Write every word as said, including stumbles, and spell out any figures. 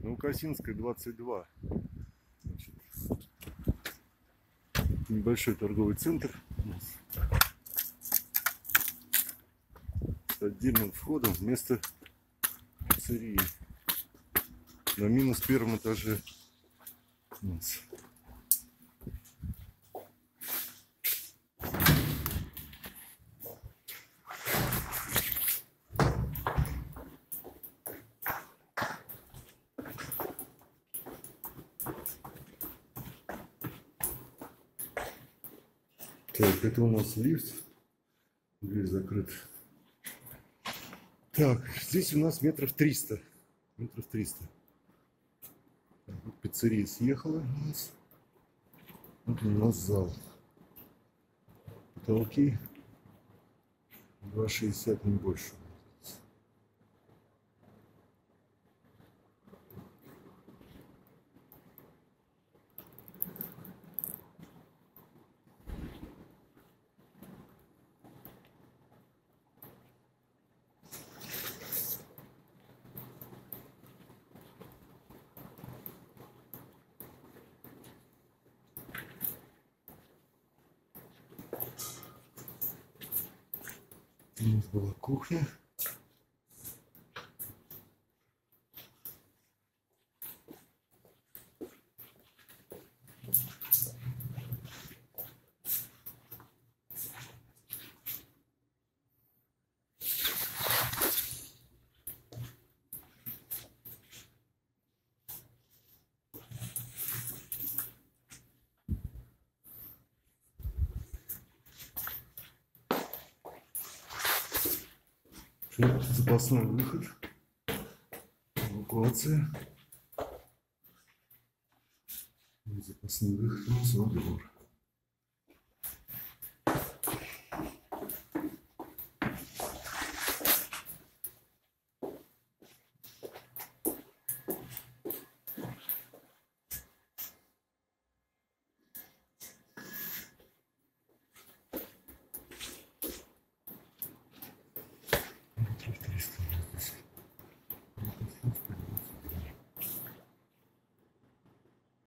Новокосинская, двадцать два. Значит, небольшой торговый центр у нас с отдельным входом вместо пиццерии. На минус первом этаже у нас. Так, это у нас лифт. Дверь закрыта. Так, здесь у нас метров триста. Метров триста. Вот пиццерия съехала у нас. Вот у нас зал. Потолки два шестьдесят, не больше. У нас была кухня. Запасной выход, эвакуация, запасной выход у нас во двор.